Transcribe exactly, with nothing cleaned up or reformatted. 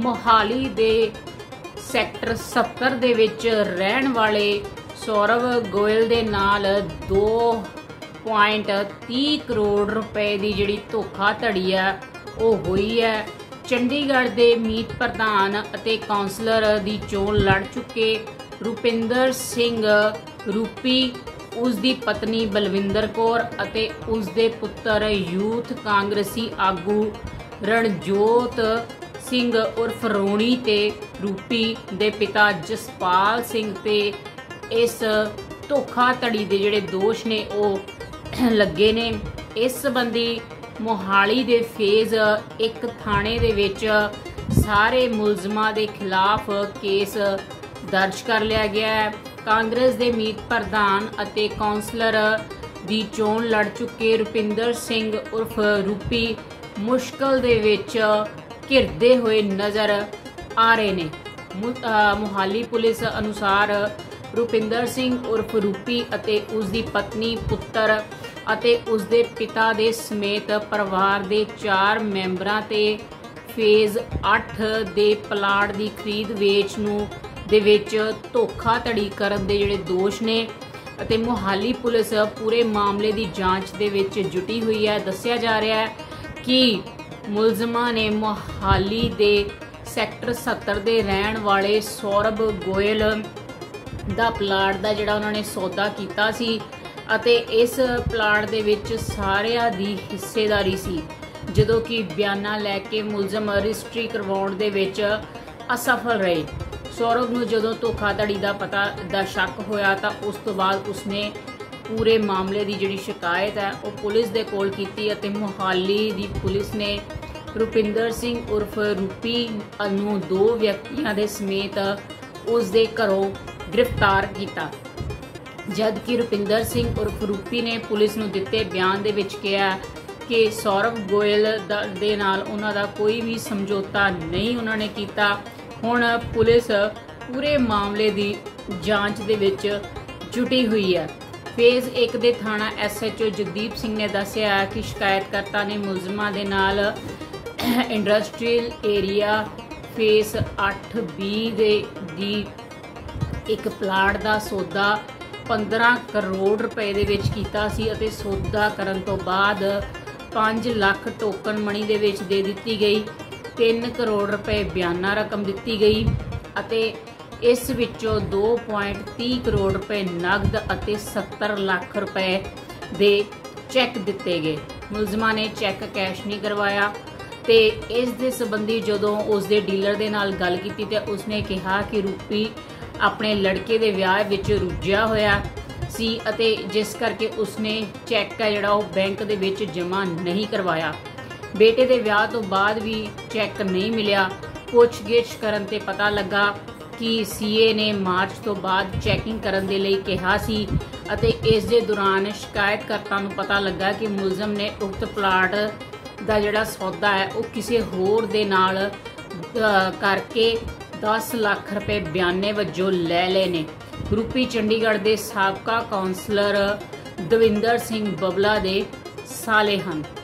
मोहाली दे sector सत्तर दे विच रहन वाले सौरभ गोयल दे नाल दो पॉइंट तीह करोड़ रुपए की जिहड़ी धोखाधड़ी है वो हुई है। चंडीगढ़ के मीत प्रधान अते कौंसलर की चोण लड़ चुके रुपिंदर सिंह रूपी, उसकी पत्नी बलविंदर कौर अते उसके पुत्र यूथ कांग्रेसी आगू रणजोत सिंह उर्फ रोणी ते रूपी दे पिता जसपाल सिंह ते इस धोखाधड़ी के जिहड़े दोष ने वो लगे ने। इस संबंधी मोहाली दे फेज़ एक थाने दे विच सारे मुलजमां दे खिलाफ केस दर्ज कर लिया गया है। कांग्रेस दे मीत प्रधान अते कौंसलर दी चोण लड़ चुके रुपिंदर सिंह उर्फ रूपी मुश्किल दे विच घिरदे हुए नज़र आ रहे ने। मोहाली पुलिस अनुसार रुपिंदर सिंह उर्फ रूपी अते उसकी पत्नी पुत्र अते उसके पिता दे समेत परिवार दे चार मैंबरां ते फेज़ अठ दे प्लाट की खरीद वेच नूं दे विच धोखाधड़ी करन दे जिहड़े दोष ने अते मोहाली पुलिस पूरे मामले की जांच दे विच जुटी हुई है। दस्सिया जा रहा है कि मुलजमां ने मोहाली दे सैक्टर सत्तर दे रहन वाले सौरभ गोयल दा प्लाट दा जिहड़ा उन्होंने सौदा कीता सी अते इस प्लाट दे विच सारिਆਂ दी हिस्सेदारी सी, जदों कि बयाना लैके मुलजम रजिस्ट्री करवाउण दे विच असफल रहे। सौरभ नूं जदों धोखाधड़ी दा पता दा शक होया तां उस तो बाद उसने पूरे मामले की जिहड़ी शिकायत है वो पुलिस दे कोल कीती अते मोहाली दी पुलिस ने रुपिंदर सिंह उर्फ रूपी नूं दो व्यक्तियों के समेत उसके घरों गिरफ्तार किया, जबकि रुपिंदर सिंह उर्फ रूपी ने पुलिस नूं दिते बयान दे विच कहा कि सौरभ गोयल दे नाल उन्हां दा कोई भी समझौता नहीं उन्होंने किया। हुण पुलिस पूरे मामले की जांच दे विच जुटी हुई है। फेज़ एक दे थाना S H O Jagdeep Singh ने दस्सिया कि शिकायतकर्ता ने मुलजमां दे नाल इंडस्ट्रीयल एरिया फेस अठ बी दे दी एक प्लाट का सौदा पंद्रह करोड़ रुपए दे विच कीता सी अते सौदा करन तो बाद पाँच लाख टोकन मनी दे विच दे दित्ती गई, तीन करोड़ रुपए बयाना रकम दित्ती गई अते इस विचों दो पॉइंट तीह करोड़ रुपए नगद अते सत्तर लाख रुपए दे चैक दिते गए। मुलजमां ने चैक कैश नहीं करवाया ते इस दे संबंधी जदों उसके डीलर दे नाल गल कीती ते उसने कहा कि रूपी अपने लड़के दे विआह विच रुझिया होया सी अते जिस करके उसने चैक है जिहड़ा वो बैंक दे विच जमा नहीं करवाया। बेटे दे विआह तो बाद भी चैक नहीं मिलिया। पुछगिछ करन ते पता लगा कि सीए ने मार्च तो बाद चैकिंग करन दे लई कहा सी अते इस दे दौरान शिकायतकर्ता नूं पता लगा कि मुलजम ने उक्त प्लाट दा जिहड़ा सौदा है वो किसी होर दे नाल करके दस लाख रुपए बयाने वजों लै ले ने। रूपी चंडीगढ़ के साबका कौंसलर दविंदर सिंह बबला दे साले हन।